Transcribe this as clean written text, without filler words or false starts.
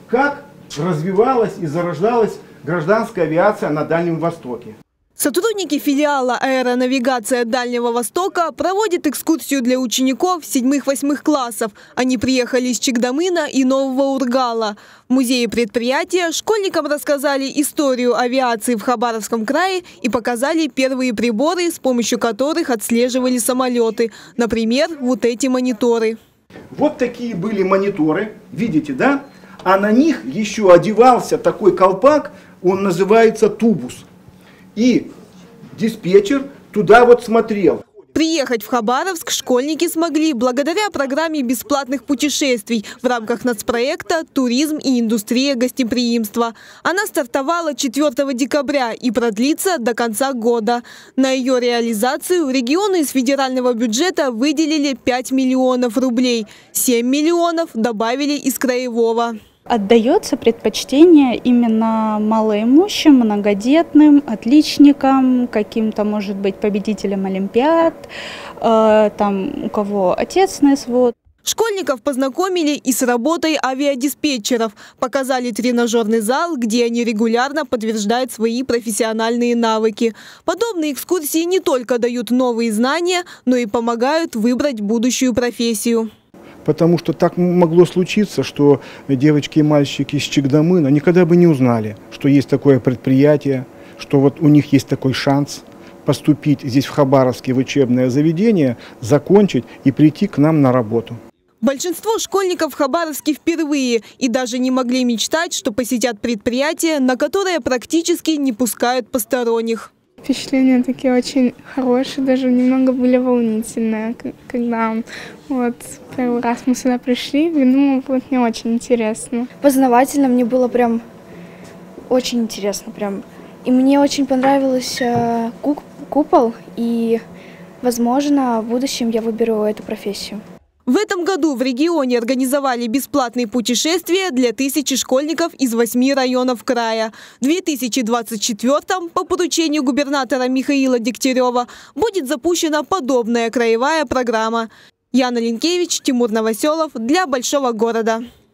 как развивалась и зарождалась гражданская авиация на Дальнем Востоке. Сотрудники филиала «Аэронавигация Дальнего Востока» проводят экскурсию для учеников 7-8 классов. Они приехали из Чикдамына и Нового Ургала. В музее предприятия школьникам рассказали историю авиации в Хабаровском крае и показали первые приборы, с помощью которых отслеживали самолеты. Например, вот эти мониторы. Вот такие были мониторы, видите, да? А на них еще одевался такой колпак, он называется тубус. И диспетчер туда вот смотрел. Приехать в Хабаровск школьники смогли благодаря программе бесплатных путешествий в рамках нацпроекта «Туризм и индустрия гостеприимства». Она стартовала 4 декабря и продлится до конца года. На ее реализацию регионы из федерального бюджета выделили 5 миллионов рублей. 7 миллионов добавили из краевого. Отдается предпочтение именно малоимущим, многодетным, отличникам, каким-то, может быть, победителям олимпиад, там у кого отец на СВО. Школьников познакомили и с работой авиадиспетчеров. Показали тренажерный зал, где они регулярно подтверждают свои профессиональные навыки. Подобные экскурсии не только дают новые знания, но и помогают выбрать будущую профессию. Потому что так могло случиться, что девочки и мальчики из Чикдамына никогда бы не узнали, что есть такое предприятие, что вот у них есть такой шанс поступить здесь в Хабаровске в учебное заведение, закончить и прийти к нам на работу. Большинство школьников в Хабаровске впервые и даже не могли мечтать, что посетят предприятие, на которое практически не пускают посторонних. Впечатления такие очень хорошие, даже немного были волнительные, когда вот первый раз мы сюда пришли, думала, будет не очень интересно. Познавательно, мне было прям очень интересно прям. И мне очень понравился купол, и, возможно, в будущем я выберу эту профессию. В этом году в регионе организовали бесплатные путешествия для 1000 школьников из 8 районов края. В 2024-м по поручению губернатора Михаила Дегтярева будет запущена подобная краевая программа. Яна Линкевич, Тимур Новоселов для Большого города.